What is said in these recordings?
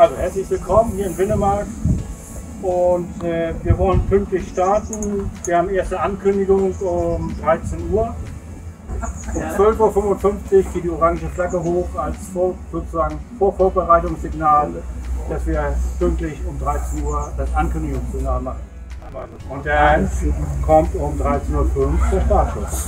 Also herzlich willkommen hier in Winnemark und wir wollen pünktlich starten. Wir haben erste Ankündigung um 13 Uhr. Um 12:55 Uhr geht die orange Flagge hoch als sozusagen Vorbereitungssignal, dass wir pünktlich um 13 Uhr das Ankündigungssignal machen. Und dann kommt um 13:05 Uhr der Startschuss.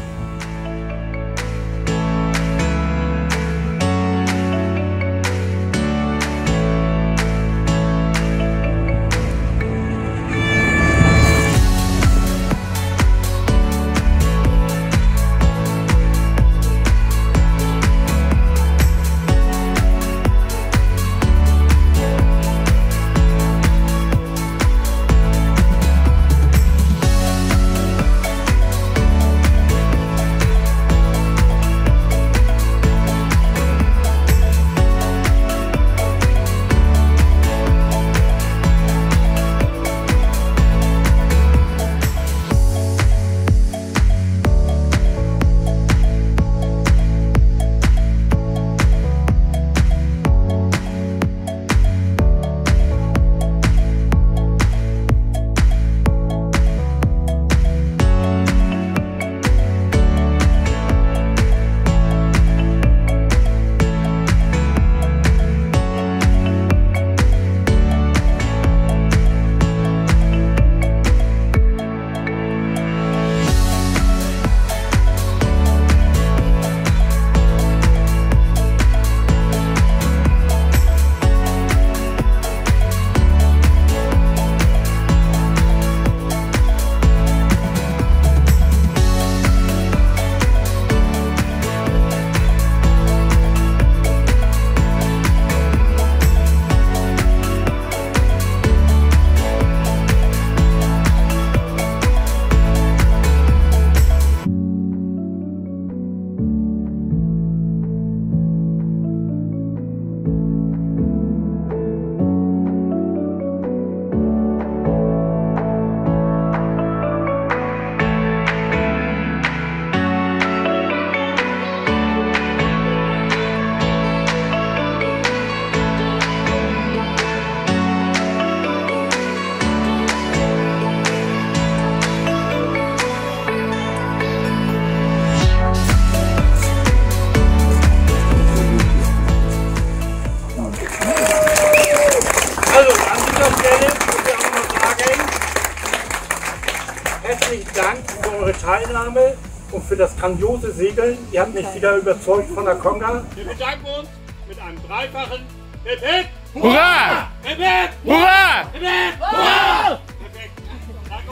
Herzlichen Dank für eure Teilnahme und für das grandiose Segeln. Ihr habt mich wieder überzeugt von der Conga. Wir bedanken uns mit einem dreifachen Hip Hip Hurra! Hip Hip Hurra! Hip Hip Hurra! Perfekt. Danke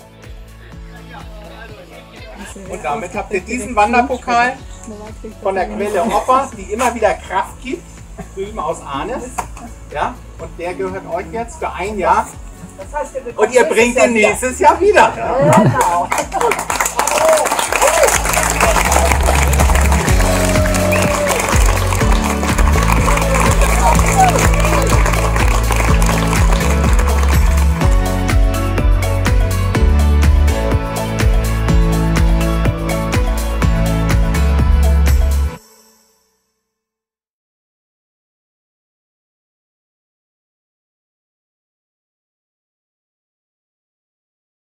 euch. Und damit habt ihr diesen Wanderpokal von der Quelle Opper, die immer wieder Kraft gibt, drüben aus Arnes. Ja? Und der gehört euch jetzt für ein Jahr. Und ihr bringt ihn nächstes Jahr wieder. Ja.